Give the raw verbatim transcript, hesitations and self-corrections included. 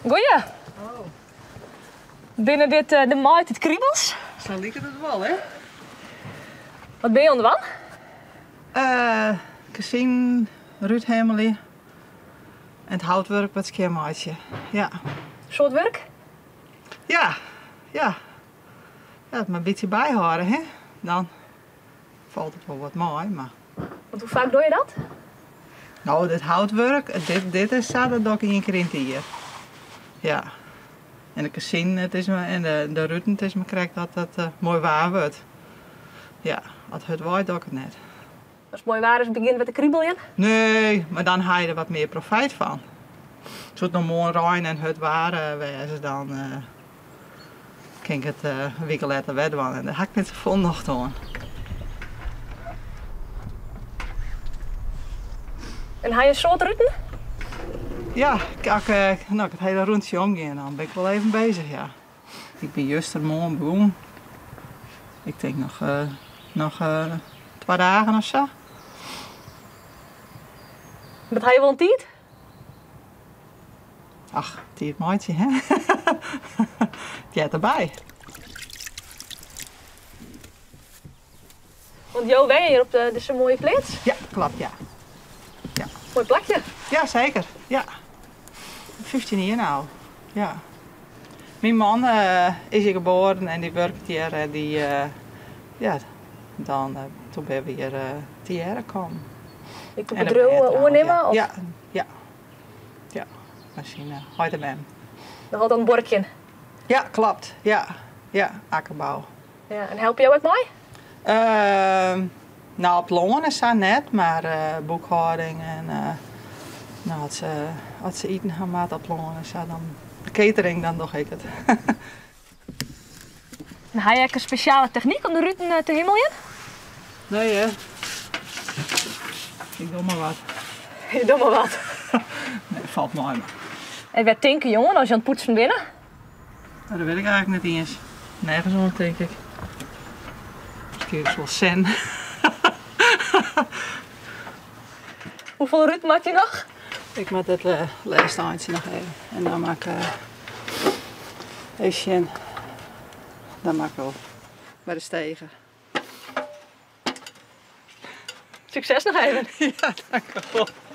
Goeie. Oh. Binnen dit uh, de maait het kriebels. Zo lijkt het wel, hè? Wat ben je onderwan? Uh, Casien, Ruud Hemely. En het houtwerk wat schermaatje. Ja. Soort werk? Ja, ja. Ja, het maar een beetje bijhouden, hè? Dan valt het wel wat mooi, maar... Want hoe vaak doe je dat? Nou, dit houtwerk, dit, dit is zo, dat doe ik één keer in het jaar. Ja. En de Casien, het is me, en de, de Rutten, het is me krijgt dat het uh, mooi waar wordt. Ja, als het waait, doe ik het net. Als het mooi waar is, begint met de kriebeljen? Nee, maar dan haal je er wat meer profijt van. Als het nog mooi rein en het waar wezen, dan uh, kan ik het uh, een week later wedden. En daar ga ik met z'n vol nog doen. En ga je een soort Rutten? Ja, als ik, uh, nou, ik het hele rondje omgaan, dan ben ik wel even bezig, ja. Ik ben juist er morgen begonnen. Ik denk nog, uh, nog uh, twee dagen of zo. Wat ga je wel een tijd? Ach, die maatje, hè? Ja, erbij. Want Jo, ben je hier op de, deze mooie plaats? Ja, klopt, ja. Ja. Mooi plakje. Ja, zeker. Ja. vijftien jaar nou. Ja. Mijn man uh, is hier geboren en die werkt hier en die, uh, ja, dan, uh, toen ben we hier uh, te jaren gekomen. Ik heb bedrijf overnemen? Of? Ja, ja. Ja, machine, heute hem. Dan had dan een borkje. Ja, klopt. Ja, ja, akkerbouw. Ja, en help je jou ook mooi? Uh, nou, plannen is dat net, maar uh, boekhouding en uh, nou, als, ze, als ze eten gaan maken op plannen is dat dan de catering, dan doe ik het. En heb je een speciale techniek om de Rutten te hemeljen? Nee, hè? Ik doe maar wat. Je doet maar wat. Nee, valt mooi maar. En wat denk je, jongen, als je aan het poetsen binnen? Nou, dat weet ik eigenlijk niet eens. Nergens om, denk ik. Misschien is wel zen. Hoeveel Rutten maak je nog? Ik maak het uh, laatste eindje nog even. En dan maak ik uh, even. Dan maak ik wel bij de stegen. Succes nog even. Ja, dank u wel.